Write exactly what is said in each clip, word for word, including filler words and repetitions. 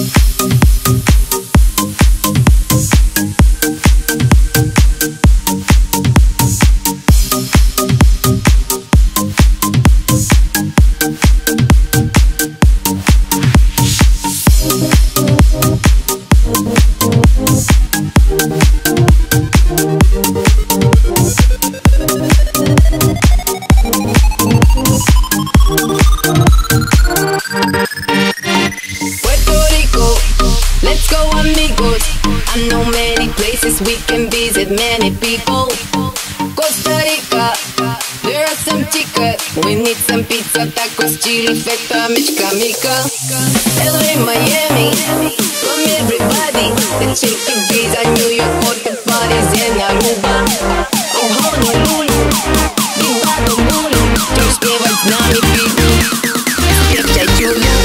I know many places we can visit, many people. Costa Rica, there are some chicas. We need some pizza, tacos, chili, feta, michka, mica. L A, Miami, come everybody. The chicken bees at New York, for the parties in Aruba. Oh, Honolulu, Viva the Mulu. Don't give us nami people. Skip that Julu.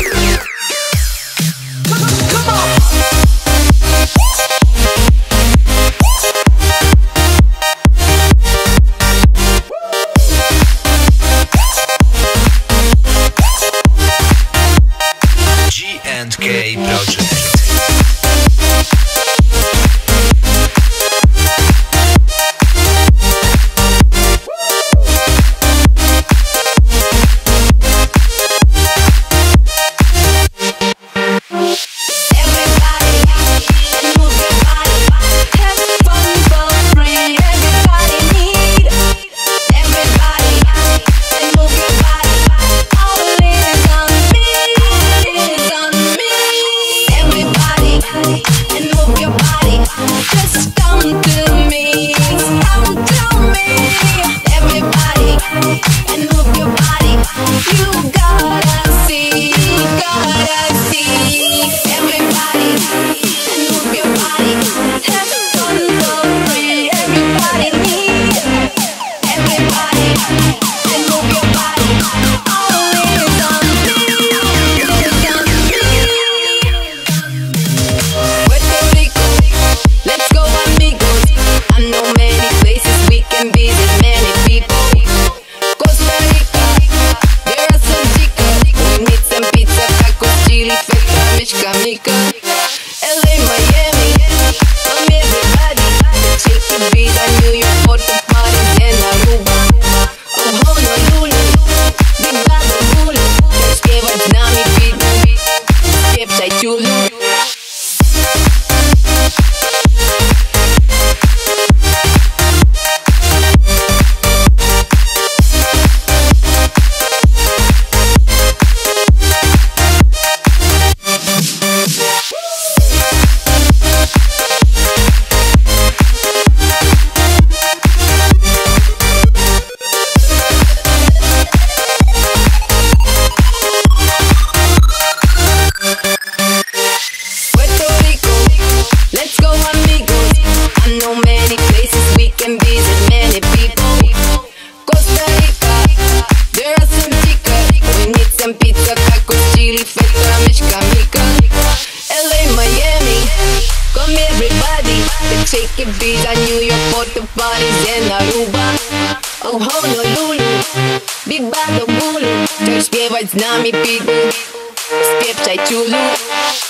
Come on. G and K Project. L A, Miami, come everybody. The chicken bees at New York, for the parties in Aruba. Oh, Honolulu, Viva the Mulu. Just give us nami people. Skip that Julu. Pizza, tacos, chili, feta, michka, mica. L A, Miami, come everybody. The chicken bees at New York, for the parties in Aruba. Oh, Honolulu, Viva the Mulu. Just give us nami people. Skip that Julu.